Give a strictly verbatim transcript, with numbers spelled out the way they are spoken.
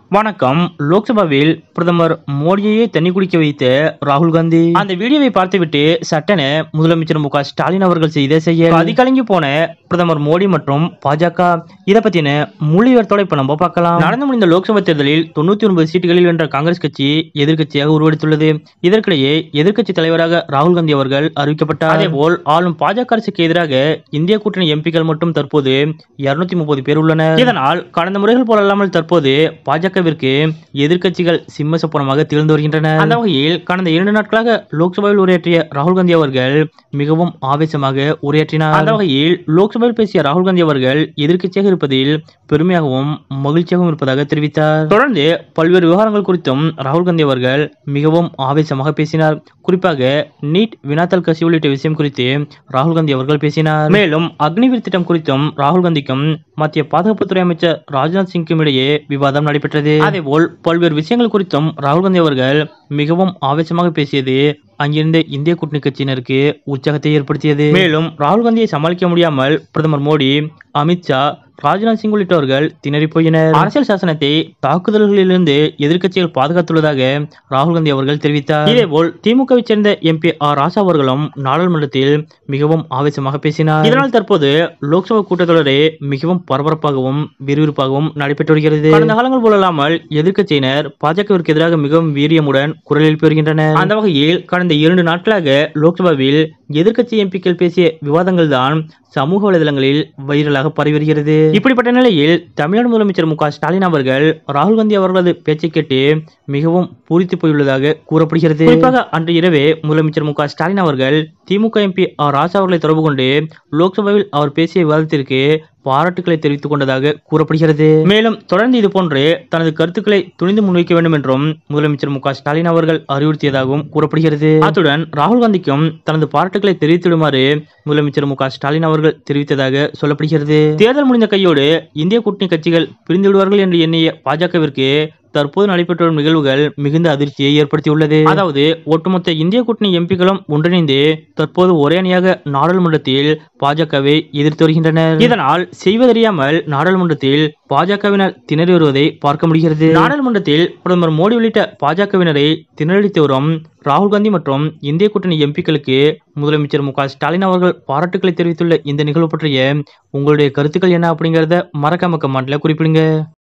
வணக்கம். லோக்சபாவில் பிரதமர் மோடியையே தண்ணி குடிக்க வைத்த ராகுல் காந்தி. அந்த வீடியோவை பார்த்துவிட்டு சட்டென முதலமைச்சர் மு க ஸ்டாலின் அவர்கள் செய்த செயல் அதிகலங்கி போன பிரதமர் மோடி மற்றும் பாஜக. இதை பத்தின முழு விவரத்தோட இப்ப நம்ம பார்க்கலாம். நடந்து முடிந்த லோக்சபா தேர்தலில் தொண்ணூத்தி ஒன்பது சீட்டுகளில் வென்ற காங்கிரஸ் கட்சி எதிர்க்கட்சியாக உருவெடுத்துள்ளது. இதற்கிடையே எதிர்க்கட்சி தலைவராக ராகுல் காந்தி அவர்கள் அறிவிக்கப்பட்டார். அதேபோல் ஆளும் பாஜக அரசுக்கு எதிராக இந்திய கூட்டணி எம்பிக்கள் மட்டும் தற்போது இருநூத்தி முப்பது பேர் உள்ளனர். இதனால் கடந்த முறைகள் போலல்லாமல் தற்போது பாஜக எதிர்க்கட்சிகள் சிம்ம சொப்பனமாக திகழ்ந்து வருகின்றனர். அந்த வகையில் கடந்த இரண்டு நாட்களாக லோக்சபாவில் உரையாற்றிய ராகுல் காந்தி அவர்கள் மிகவும் ஆவேசமாக உரையாற்றினார். அந்த வகையில் லோக்சபாவில் பேசிய ராகுல் காந்தி அவர்கள் எதிர்க்கட்சியாக இருப்பதில் பெருமையாகவும் மகிழ்ச்சியாகவும் இருப்பதாக தெரிவித்தார். தொடர்ந்து பல்வேறு விவகாரங்கள் குறித்தும் ராகுல் காந்தி அவர்கள் மிகவும் ஆவேசமாக பேசினார். குறிப்பாக நீட் வினாத்தாள் கசி உள்ளிட்ட விஷயம் குறித்து ராகுல் காந்தி அவர்கள் பேசினார். மேலும் அக்னிவீர் திட்டம் குறித்தும் ராகுல் காந்திக்கும் மத்திய பாதுகாப்புத்துறை அமைச்சர் ராஜ்நாத் சிங்கும் இடையே விவாதம் நடைபெற்றது. அதேபோல் பல்வேறு விஷயங்கள் குறித்தும் ராகுல் காந்தி அவர்கள் மிகவும் ஆவேசமாக பேசியது அங்கிருந்த இந்திய கூட்டணி கட்சியினருக்கு உற்சாகத்தை ஏற்படுத்தியது. மேலும் ராகுல் காந்தியை சமாளிக்க முடியாமல் பிரதமர் மோடி, அமித்ஷா, ராஜ்நாத் சிங் உள்ளிட்டவர்கள் திணறி போயினர். அரசியல் சாசனத்தை தாக்குதல்களிலிருந்து எதிர்க்கட்சிகள் பாதுகாத்துள்ளதாக ராகுல் காந்தி அவர்கள் தெரிவித்தார். இதேபோல் திமுகவை சேர்ந்த எம்பி ஆர் ராசா அவர்களும் நாடாளுமன்றத்தில் மிகவும் ஆவேசமாக பேசினார். இதனால் தற்போது லோக்சபா கூட்டத்தொடரே மிகவும் பரபரப்பாகவும் விறுவிறுப்பாகவும் நடைபெற்று வருகிறது. கடந்த காலங்கள் போலல்லாமல் எதிர்க்கட்சியினர் பாஜகவிற்கு எதிராக மிகவும் வீரியமுடன் குரல் எழுப்பி வருகின்றனர். அந்த வகையில் கடந்த இரண்டு நாட்களாக லோக்சபாவில் எதிர்க்கட்சி எம்பிக்கள் பேசிய விவாதங்கள் தான் சமூக வலைதளங்களில் வைரலாக பரவி வருகிறது. இப்படிப்பட்ட நிலையில் தமிழ்நாடு முதலமைச்சர் மு க ஸ்டாலின் அவர்கள் ராகுல் காந்தி அவர்களது பேச்சை கேட்டு மிகவும் பூரித்து போயுள்ளதாக கூறப்படுகிறது. குறிப்பாக அன்று இரவே முதலமைச்சர் மு க ஸ்டாலின் அவர்கள் திமுக எம்பி ஆர் ராசா அவர்களை தொடர்பு கொண்டு லோக்சபாவில் அவர் பேசிய விவாதத்திற்கு பாராட்டுகளை தெரிவித்துக் கொண்டதாக கூறப்படுகிறது. மேலும் தொடர்ந்து இது போன்று தனது கருத்துக்களை துணிந்து முன்வைக்க வேண்டும் என்றும் முதலமைச்சர் மு க ஸ்டாலின் அவர்கள் அறிவுறுத்தியதாகவும் கூறப்படுகிறது. அத்துடன் ராகுல் காந்திக்கும் தனது பாராட்டுகளை தெரிவித்திடுமாறு முதலமைச்சர் மு க ஸ்டாலின் அவர்கள் தெரிவித்ததாக சொல்லப்படுகிறது. தேர்தல் முடிந்த கையோடு இந்திய கூட்டணி கட்சிகள் பிரிந்து விடுவார்கள் என்று எண்ணிய பாஜகவிற்கு தற்போது நடைபெற்று வரும் நிகழ்வுகள் மிகுந்த அதிர்ச்சியை ஏற்படுத்தியுள்ளது. அதாவது ஒட்டுமொத்த இந்திய கூட்டணி எம்பிக்களும் ஒன்றிணைந்து தற்போது ஒரே அணியாக நாடாளுமன்றத்தில் பாஜகவை எதிர்த்து வருகின்றனர். இதனால் செய்வதறியாமல் நாடாளுமன்றத்தில் பாஜகவினர் திணறி வருவதை பார்க்க முடிகிறது. நாடாளுமன்றத்தில் பிரதமர் மோடி உள்ளிட்ட பாஜகவினரை திணறடித்து வரும் ராகுல் காந்தி மற்றும் இந்திய கூட்டணி எம்பிக்களுக்கு முதலமைச்சர் மு க ஸ்டாலின் அவர்கள் பாராட்டுகளை தெரிவித்துள்ள இந்த நிகழ்வு பற்றிய உங்களுடைய கருத்துக்கள் என்ன அப்படிங்கறத மறக்காம கமெண்ட்ல குறிப்பிடுங்க.